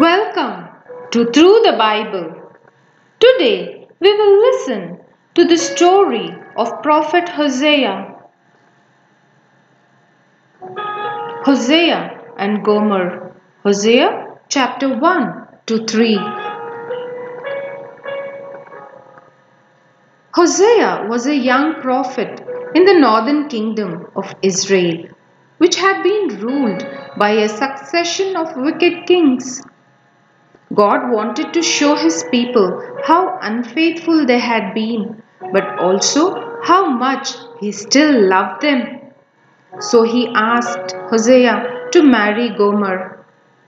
Welcome to Through the Bible. Today we will listen to the story of Prophet Hosea. Hosea and Gomer. Hosea chapter 1 to 3. Hosea was a young prophet in the northern kingdom of Israel, which had been ruled by a succession of wicked kings. God wanted to show his people how unfaithful they had been, but also how much he still loved them. So he asked Hosea to marry Gomer.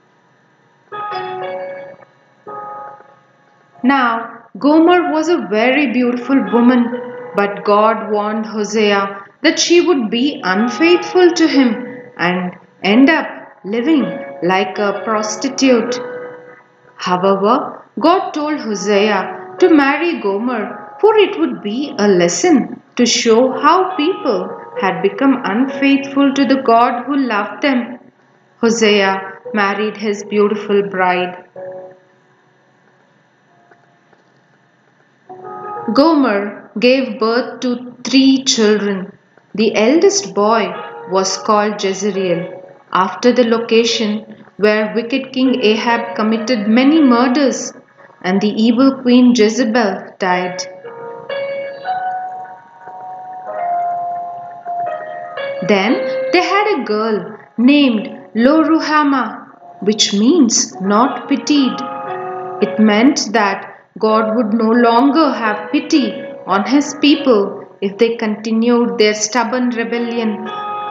Now, Gomer was a very beautiful woman, but God warned Hosea that she would be unfaithful to him and end up living like a prostitute. However, God told Hosea to marry Gomer, for it would be a lesson to show how people had become unfaithful to the God who loved them. Hosea married his beautiful bride. Gomer gave birth to 3 children. The eldest boy was called Jezreel, after the location where wicked King Ahab committed many murders and the evil queen Jezebel died. Then they had a girl named Lo-ruhamah, which means not pitied. It meant that God would no longer have pity on his people if they continued their stubborn rebellion.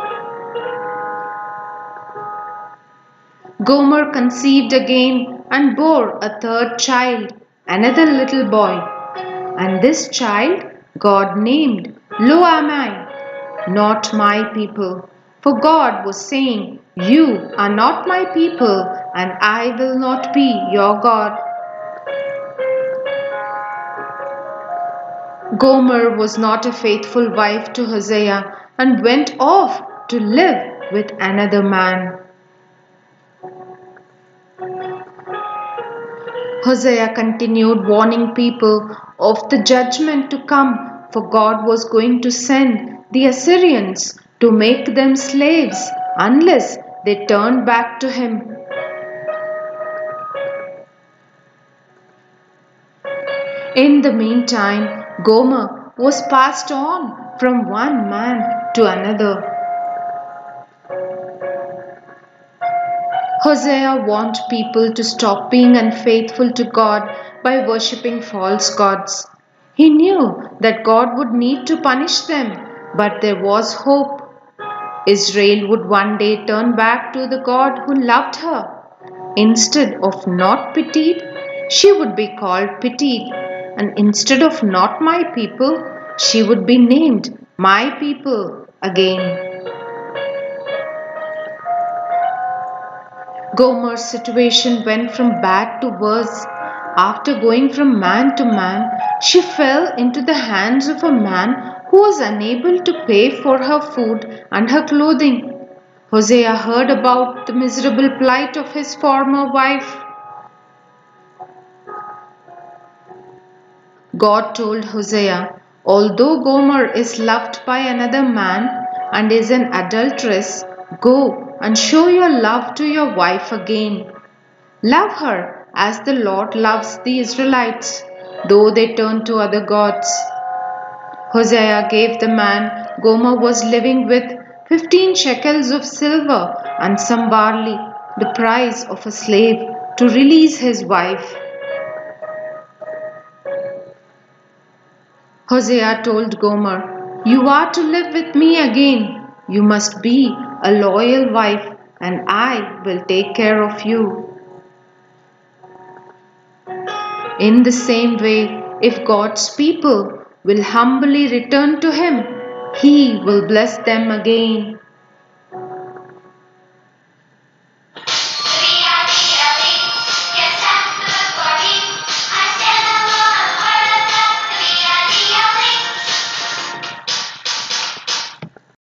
Gomer conceived again and bore a 3rd child, another little boy. And this child God named Lo-ammi, not my people. For God was saying, "You are not my people, and I will not be your God." Gomer was not a faithful wife to Hosea and went off to live with another man. Hosea continued warning people of the judgment to come, for God was going to send the Assyrians to make them slaves unless they turned back to him. In the meantime, Gomer was passed on from one man to another. Hosea warned people to stop being unfaithful to God by worshipping false gods. He knew that God would need to punish them, but there was hope. Israel would one day turn back to the God who loved her. Instead of not pitied, she would be called pitied, and instead of not my people, she would be named my people again. Gomer's situation went from bad to worse. After going from man to man, she fell into the hands of a man who was unable to pay for her food and her clothing. Hosea heard about the miserable plight of his former wife. God told Hosea, "Although Gomer is loved by another man and is an adulteress, go and show your love to your wife again. Love her as the Lord loves the Israelites, though they turn to other gods." Hosea gave the man Gomer was living with 15 shekels of silver and some barley, the price of a slave, to release his wife. Hosea told Gomer, "You are to live with me again. You must be a loyal wife, and I will take care of you." In the same way, if God's people will humbly return to him, he will bless them again.